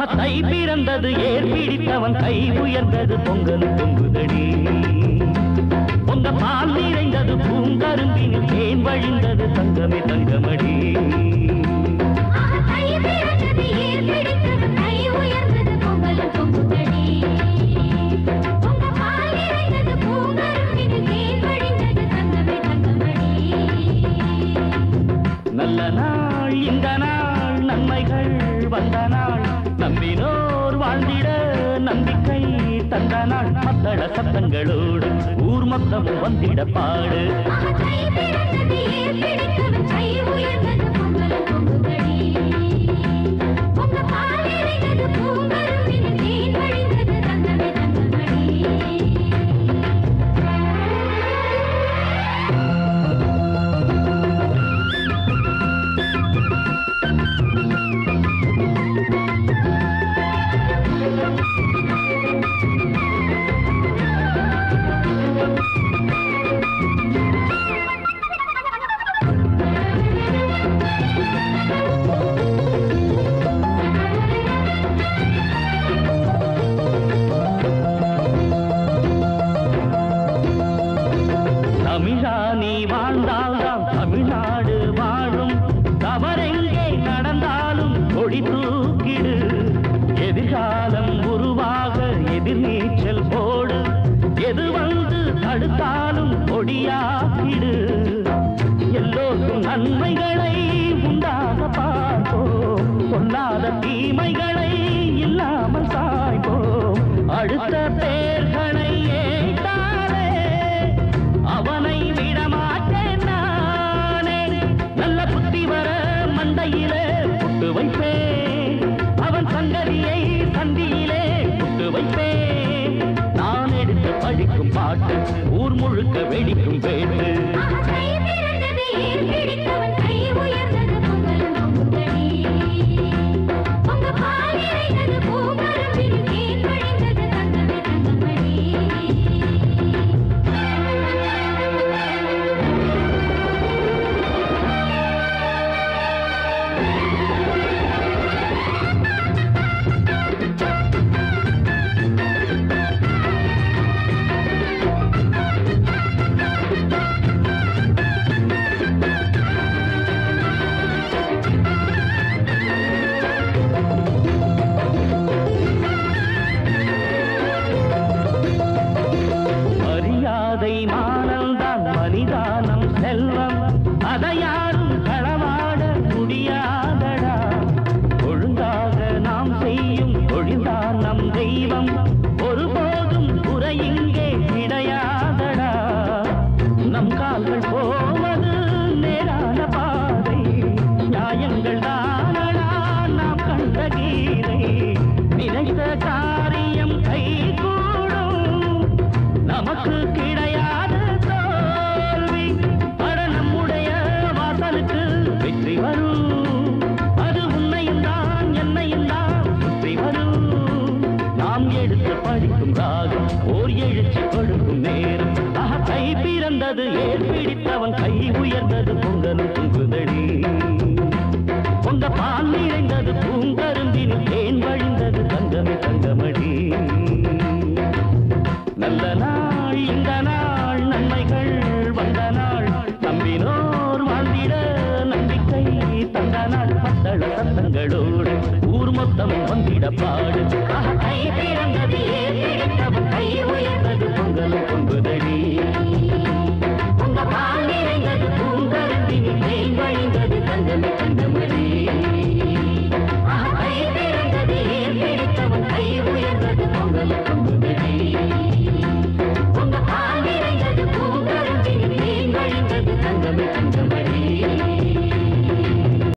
தை பிறந்தது ஏர் பிடித்தவன் கை உயர்ந்தது பொங்கல் பொங்குதடி பொங்க பால் நிறைந்தது பூங்கரும்பினில் தேன் வழிந்தது தங்கமே தங்கமடி நல்ல நாள் இந்த நாள் நன்மைகள் வந்த நாள் நம்பினோர் வாழ்ந்திட நம்பிக்கை தந்த நாள் மத்தள சத்தங்களோடு ஊர் மொத்தமும் வந்திட பாடு தமிழானி வாழ்ந்தால்தான் தமிழ்நாடு வாழும் தவறெங்கே நடந்தாலும் கொடி தூக்கிடு எதிர்காலம் உருவாக எதிர்நீச்சல் போடு எது வந்து தடுத்தாலும் கொடியாக்கிடு எல்லோருக்கும் நன்மைகளை உண்டாக பார்ப்போம் சொல்லாத தீமைகளை இல்லாமல் சாய்ப்போம் அடுத்த பேர்களை ஏற்றாலே அவனை விடமாட்டேன் நானே நல்ல புத்தி வர மண்டையிலே புட்டு வைப்பேன் அவன் சங்கதியை சந்தியிலே புட்டு வைப்பேன் நான் எடுத்து படிக்கும் பாட்டு ஊர் முழுக்க வெடிக்கும் பேட்டு மானம்தான் மனிதானம் செல்வம் அதை யாரும் களவாட முடியாதடா ஒழுங்காக நாம் செய்யும் தொழில்தான் நம் தெய்வம் ஒருபோதும் குறை இங்கே கிடையாதடா நம் கால்கள் போவது நேரான பாதை நியாயங்கள் தானடா நாம் கண்ட கீதை நினைத்த காரியம் கை கூடும் நமக்கு கிடையாது தோல்வி அட நம்முடைய வாசலுக்கு வெற்றி வரும் அது உன்னையும் தான் என்னையும் தான் சுற்றி வரும் நாம் எடுத்து படிக்கும் ராகம் ஓர் எழுச்சி கொடுக்கும் நேரம் கை பிறந்தது ஏர் பிடித்தவன் கை உயர்ந்தது பொங்கலும் பொங்குதடி பொங்க பால் நிறைந்தது பூங்கரும்பினில் தேன் வழிந்தது தங்கமே தங்கமடி நல்ல நாள் இந்த நாள் நன்மைகள் வந்த நாள் நம்பினோர் வாழ்ந்திட நம்பிக்கை தந்த நாள் மத்தள சத்தங்களோடு ஊர் மொத்தம் வந்திட பாடு